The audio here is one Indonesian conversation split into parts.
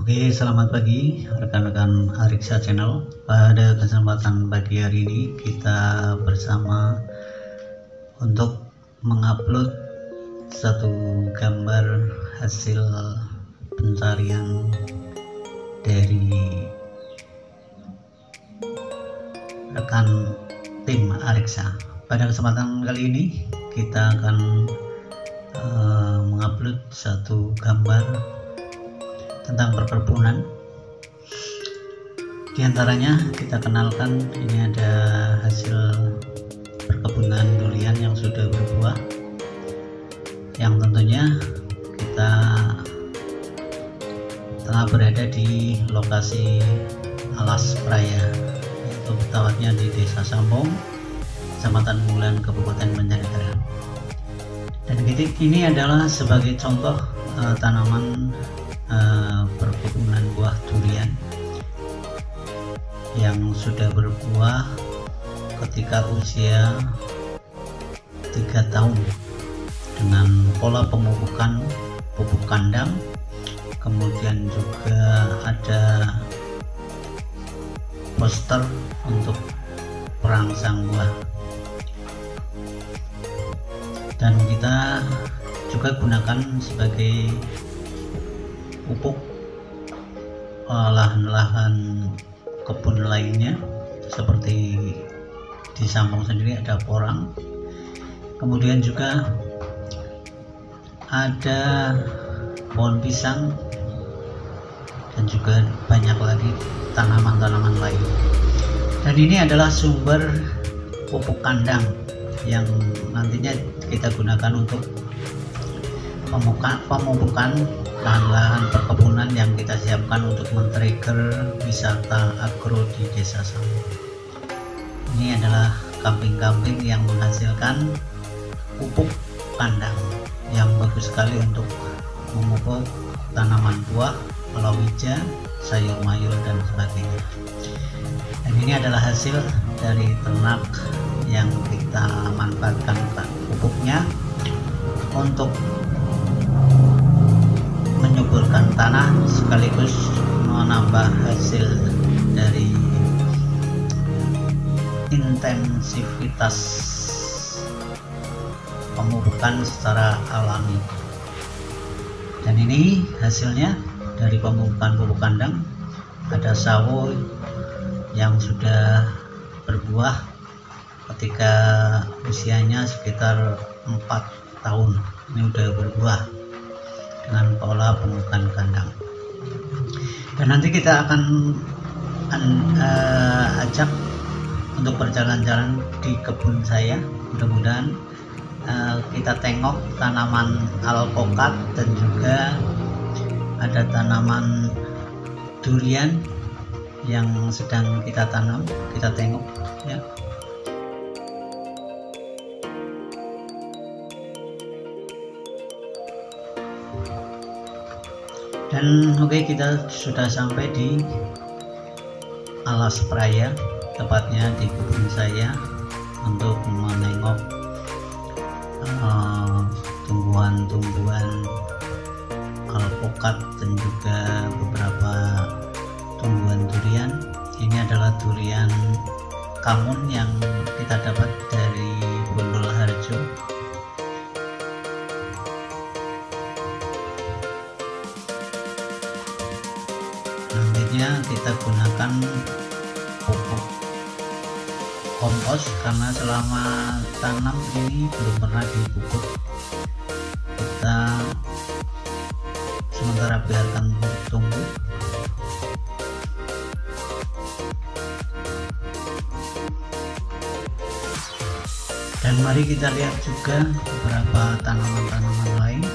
Oke, selamat pagi rekan-rekan Ariksa Channel. Pada kesempatan pagi hari ini kita bersama untuk mengupload satu gambar hasil pencarian dari rekan tim Ariksa. Pada kesempatan kali ini kita akan mengupload satu gambar tentang perkebunan. Di antaranya kita kenalkan, ini ada hasil perkebunan durian yang sudah berbuah, yang tentunya kita tengah berada di lokasi Alas Praya, yaitu tepatnya di Desa Sambong, Kecamatan Bulan, Kabupaten Banjarnegara. Dan ini adalah sebagai contoh tanaman perkebunan buah durian yang sudah berbuah ketika usia 3 tahun dengan pola pemupukan pupuk kandang, kemudian juga ada poster untuk perangsang buah, dan kita juga gunakan sebagai pupuk lahan-lahan kebun lainnya, seperti di Sambong sendiri ada porang, kemudian juga ada pohon pisang, dan juga banyak lagi tanaman-tanaman lain. Dan ini adalah sumber pupuk kandang yang nantinya kita gunakan untuk pemupukan lahan-lahan perkebunan yang kita siapkan untuk men-trigger wisata agro di Desa Sambong. Ini adalah kambing-kambing yang menghasilkan pupuk kandang yang bagus sekali untuk memupuk tanaman buah, palawija, sayur mayur, dan sebagainya. Dan ini adalah hasil dari ternak yang kita manfaatkan pupuknya untuk menyuburkan tanah sekaligus menambah hasil dari intensivitas pemupukan secara alami. Dan ini hasilnya dari pemupukan pupuk kandang. Ada sawo yang sudah berbuah ketika usianya sekitar 4 tahun. Ini sudah berbuah dengan pola pemupukan kandang. Dan nanti kita akan ajak untuk berjalan-jalan di kebun saya. Mudah-mudahan kita tengok tanaman alpokat dan juga ada tanaman durian yang sedang kita tanam. Kita tengok ya. Dan oke, kita sudah sampai di Alas Praya, tepatnya di kebun saya, untuk menengok tumbuhan-tumbuhan alpokat dan juga beberapa tumbuhan durian. Ini adalah durian kamun yang kita dapat dari Bondolharjo. Nantinya kita gunakan pupuk kompos karena selama tanam ini belum pernah dipupuk. Kita sementara biarkan tumbuh. Dan mari kita lihat juga beberapa tanaman-tanaman lain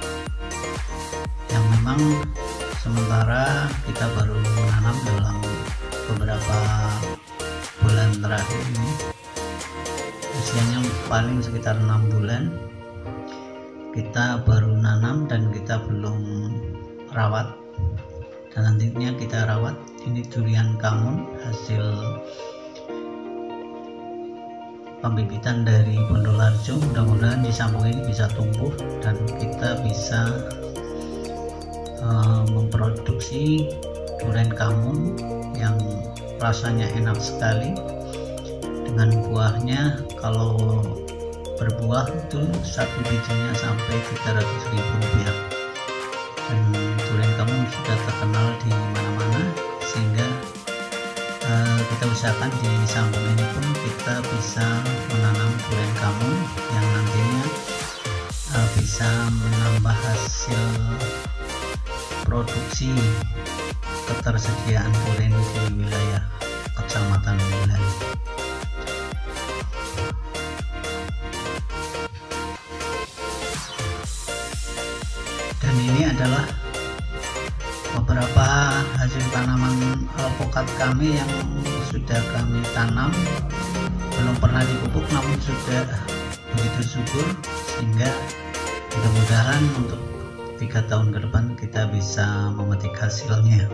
yang memang sementara kita baru menanam dalam beberapa bulan terakhir ini. Usianya paling sekitar 6 bulan. Kita baru nanam dan kita belum rawat, dan nantinya kita rawat. Ini durian kamun hasil pembibitan dari Bondolharjo. Mudah-mudahan di Sambong ini bisa tumbuh dan kita bisa memproduksi durian kamu yang rasanya enak sekali. Dengan buahnya, kalau berbuah itu satu bijinya sampai 300.000 rupiah, dan durian kamu sudah terkenal di mana-mana, sehingga kita usahakan di Sambung ini pun kita bisa menanam durian kamu yang nantinya bisa menambah hasil produksi ketersediaan durian di wilayah Kecamatan Wulan. Dan ini adalah beberapa hasil tanaman alpukat kami yang sudah kami tanam, belum pernah dipupuk namun sudah begitu subur, sehingga mudah-mudahan untuk 3 tahun ke depan kita bisa memetik hasilnya.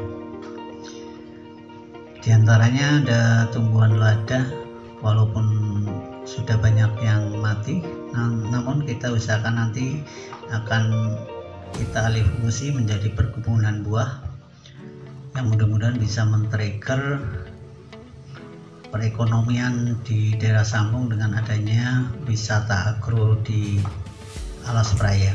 Di antaranya ada tumbuhan lada, walaupun sudah banyak yang mati, namun kita usahakan nanti akan kita alih fungsi menjadi perkebunan buah yang mudah-mudahan bisa men-trigger perekonomian di daerah Sambung dengan adanya wisata agro di Alas Praya.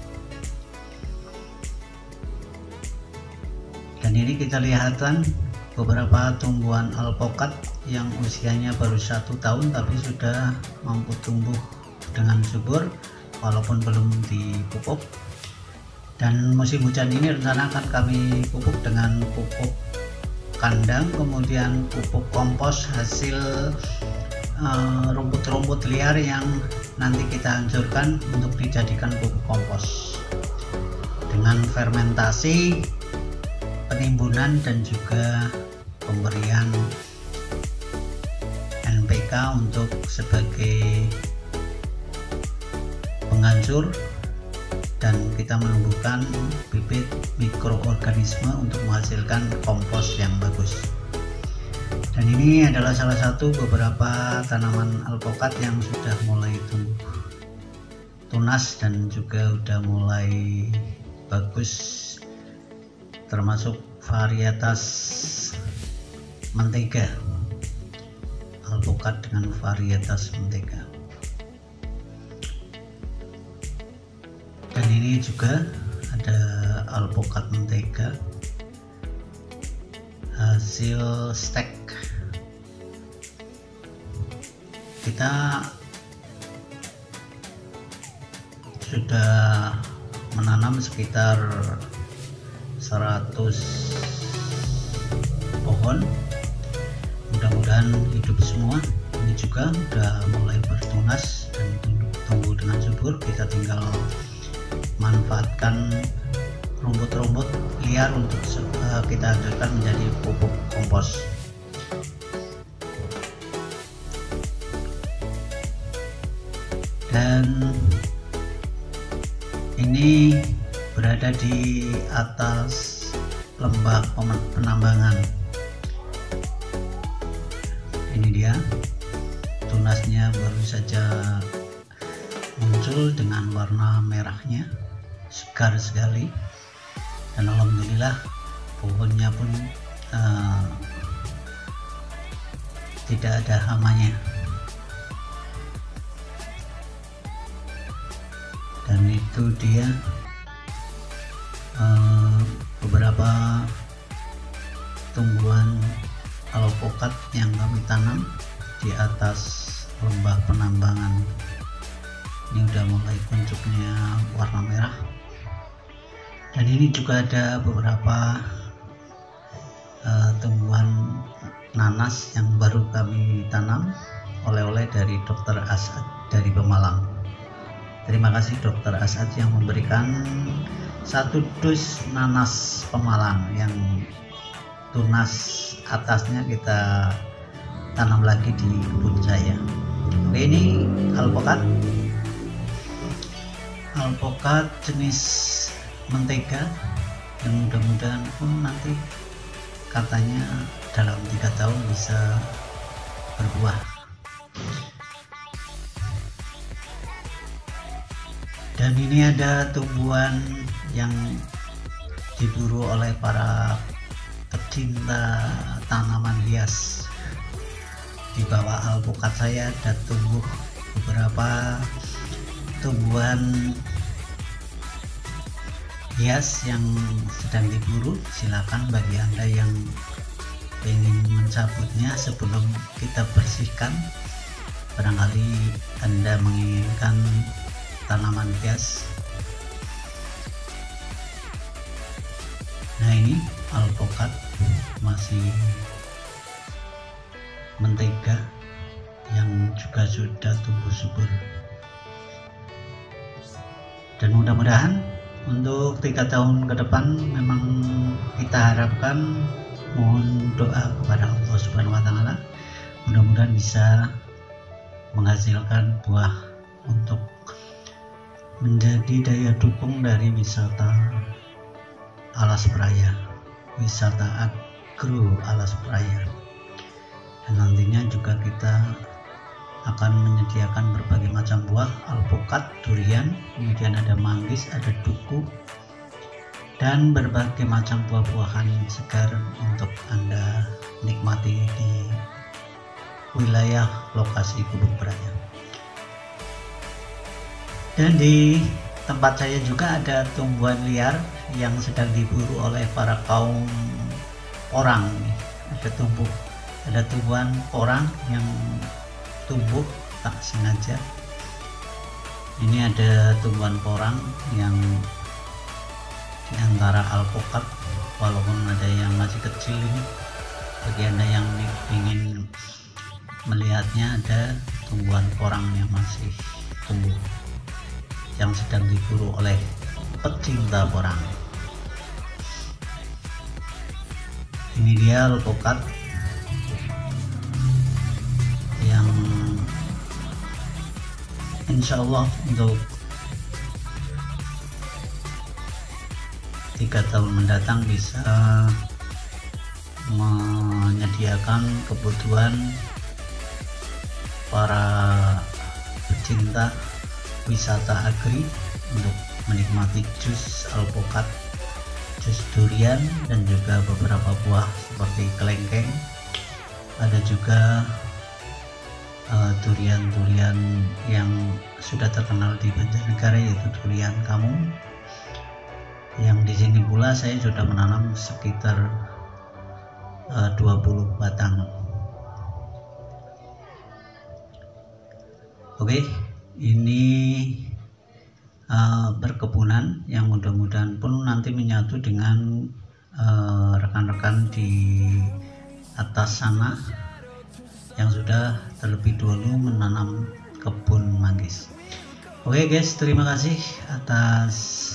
Dan ini kita lihatkan beberapa tumbuhan alpukat yang usianya baru 1 tahun tapi sudah mampu tumbuh dengan subur walaupun belum dipupuk. Dan musim hujan ini rencana akan kami pupuk dengan pupuk kandang, kemudian pupuk kompos hasil rumput-rumput liar yang nanti kita hancurkan untuk dijadikan pupuk kompos dengan fermentasi, penimbunan, dan juga pemberian NPK untuk sebagai penghancur, dan kita menumbuhkan bibit mikroorganisme untuk menghasilkan kompos yang bagus. Dan ini adalah salah satu beberapa tanaman alpukat yang sudah mulai tumbuh tunas dan juga sudah mulai bagus, termasuk varietas mentega, alpukat dengan varietas mentega. Dan ini juga ada alpukat mentega hasil stek. Kita sudah menanam sekitar 100 pohon, mudah-mudahan hidup semua. Ini juga sudah mulai bertunas dan tumbuh dengan subur. Kita tinggal manfaatkan rumput-rumput liar untuk kita hancurkan menjadi pupuk kompos. Dan ini berada di atas lembah penambangan. Ini dia, tunasnya baru saja muncul dengan warna merahnya, segar sekali, dan alhamdulillah pohonnya pun tidak ada hamanya. Dan itu dia beberapa tumbuhan alpukat yang kami tanam di atas lembah penambangan. Ini udah mulai kuncupnya warna merah. Dan ini juga ada beberapa tumbuhan nanas yang baru kami tanam, oleh-oleh dari Dr. Asad dari Pemalang. Terima kasih Dr. Asad yang memberikan 1 dus nanas Pemalang yang tunas atasnya kita tanam lagi di kebun saya. Oke, ini alpukat jenis mentega yang mudah-mudahan pun nanti katanya dalam 3 tahun bisa berbuah. Dan ini ada tumbuhan yang diburu oleh para pecinta tanaman hias. Di bawah alpukat saya ada tumbuh beberapa tumbuhan hias yang sedang diburu. Silakan bagi Anda yang ingin mencabutnya sebelum kita bersihkan, barangkali Anda menginginkan tanaman hias. Nah, ini alpukat masih mentega yang juga sudah tumbuh subur, dan mudah-mudahan untuk 3 tahun ke depan memang kita harapkan, mohon doa kepada Allah Subhanahu wa Ta'ala, mudah-mudahan bisa menghasilkan buah untuk menjadi daya dukung dari wisata Alas Praia, wisata agro Alas Praia. Dan nantinya juga kita akan menyediakan berbagai macam buah, alpukat, durian, kemudian ada manggis, ada duku, dan berbagai macam buah-buahan segar untuk Anda nikmati di wilayah lokasi Gubuk Praia. Dan di tempat saya juga ada tumbuhan liar yang sedang diburu oleh para kaum orang. Ada tumbuhan orang yang tumbuh tak sengaja. Ini ada tumbuhan porang yang di antara alpukat, walaupun ada yang masih kecil. Ini bagi Anda yang ingin melihatnya, ada tumbuhan porang yang masih tumbuh yang sedang diburu oleh pecinta porang. Ini dia alpukat yang insya Allah untuk 3 tahun mendatang bisa menyediakan kebutuhan para pecinta wisata agri untuk menikmati jus alpukat, jus durian, dan juga beberapa buah seperti kelengkeng. Ada juga durian-durian yang sudah terkenal di Banjarnegara, yaitu durian kamung, yang di sini pula saya sudah menanam sekitar 20 batang. Oke, ini perkebunan yang mudah-mudahan pun nanti menyatu dengan rekan-rekan di atas sana yang sudah terlebih dahulu menanam kebun manggis. Oke guys, terima kasih atas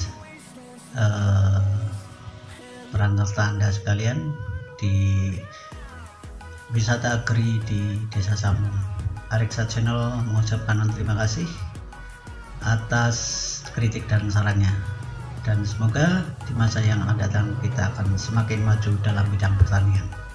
peran serta Anda sekalian di wisata agri di Desa Sambung. Areksa Channel mengucapkan terima kasih atas kritik dan sarannya, dan semoga di masa yang akan datang kita akan semakin maju dalam bidang pertanian.